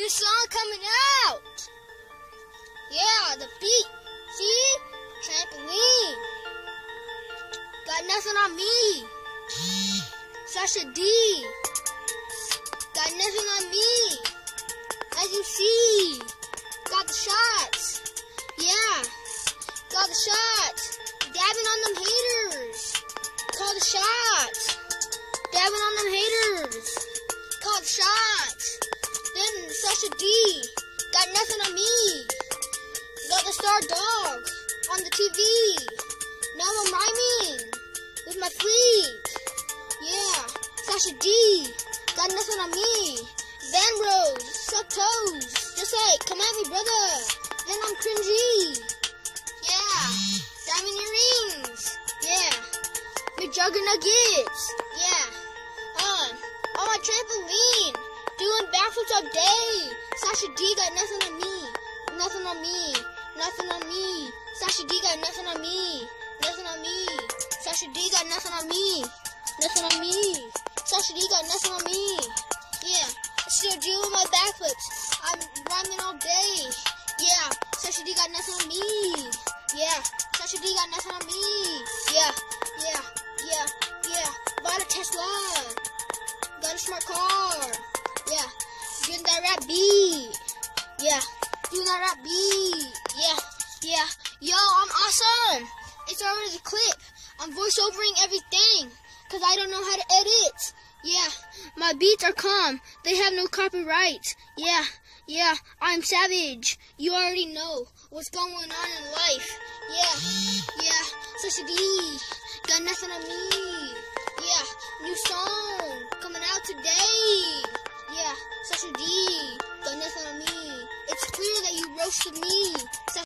New song coming out. Yeah, the beat. See? Trampoline. Got nothing on me. Sasha D. Got nothing on me. As you see. Got the shots. Yeah. Got the shots. Dabbing on them haters. Call the shots. Dabbing on them haters. Call the shots. Then Sasha D. Got nothing on me. Got the star dog on the TV. Now I'm rhyming with my fleet. Yeah. Sasha D. Got nothing on me. Van Rose. Suck toes. Just like, come at me, brother. Then I'm cringy. Yeah. Diamond earrings. Yeah. McJugger nuggets. Yeah. On my trampoline. Doing backflips all day. Sasha D got nothing on me. Nothing on me. Nothing on me. Sasha D got nothing on me. Nothing on me. Sasha D got nothing on me. Nothing on me. Sasha D got nothing on me. Yeah. Still doing my backflips. I'm rhyming all day. Yeah. Sasha D got nothing on me. Yeah. Sasha D got nothing on me. Yeah. Yeah. Yeah. Yeah. Bought a Tesla. Got a smart car. Yeah. Doing that rap beat. Yeah. Doing that rap beat. Yeah. Yeah. Yo, I'm awesome. It's already a clip. I'm voiceovering everything. Cause I don't know how to edit. Yeah. My beats are calm. They have no copyrights. Yeah. Yeah. I'm savage. You already know what's going on in life. Yeah. Yeah. Sasha D. Got nothing on me. Yeah. New song coming out today. Yeah. Sasha D. Got nothing on me. It's clear that you roasted me.